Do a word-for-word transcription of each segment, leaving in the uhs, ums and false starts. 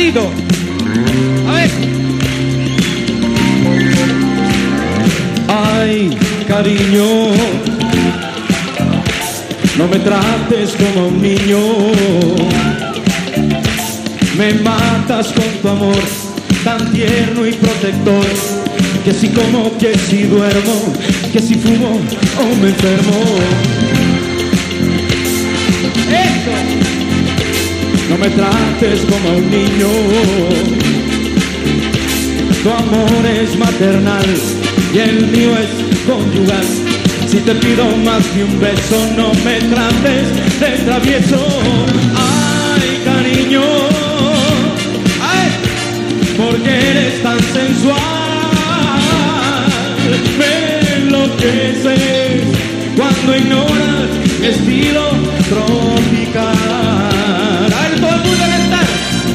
Miguelito. A ver. Ay, cariño, no me trates como un niño. Me matas con tu amor tan tierno y protector, que si como, que si duermo, que si fumo o me enfermo. Eso. No me trates como a un niño. Tu amor es maternal y el mío es conyugal. Si te pido más que un beso, no me trates de travieso. Ay, cariño, ay, porque eres tan sensual. Me enloqueces cuando ignoras mi estilo tropical. A ver, todo el mundo a cantar.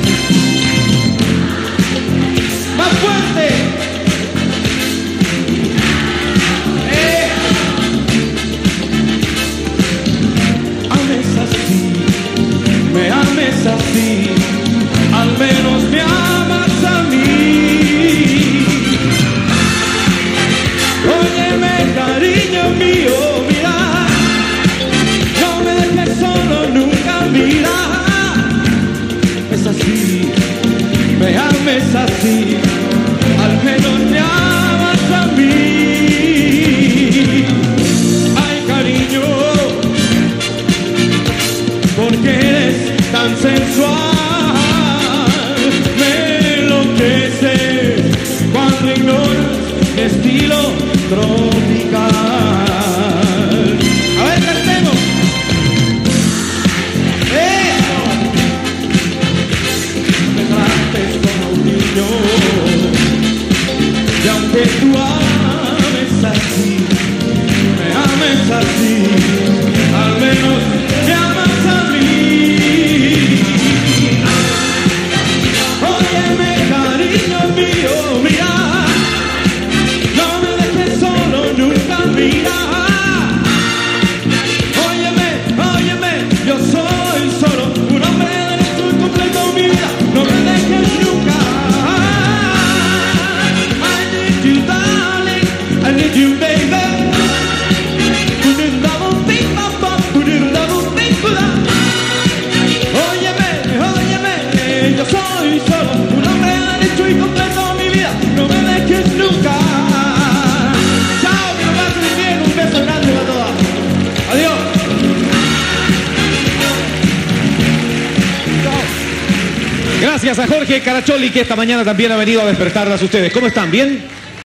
Más fuerte. Eh. Ames así, me ames así, al menos me amas a mí. Óyeme, cariño mío, mira, no me dejes solo nunca, mira. Es así, me ames así, al menos me amas a mí. Ay, cariño, porque eres tan sensual. Me enloqueces cuando ignoras mi estilo tropical. A ver, cantemos. Eso. Me trates como un niño, y aunque tú ames así, me ames así, al menos me amas a mí. Óyeme, cariño mío, mira, no me dejes solo nunca, mira. Óyeme, óyeme, yo soy solo un hombre de derecho y completo mi vida, no me dejes nunca. I need you, darling, I need you, baby. Óyeme, óyeme, yo soy solo un hombre derecho y completo mi vida, no me dejes nunca. Chao, que lo pasen bien. Un beso grande para todas. Adiós. Gracias a Jorge Caracholi, que esta mañana también ha venido a despertarlas ustedes. ¿Cómo están? ¿Bien?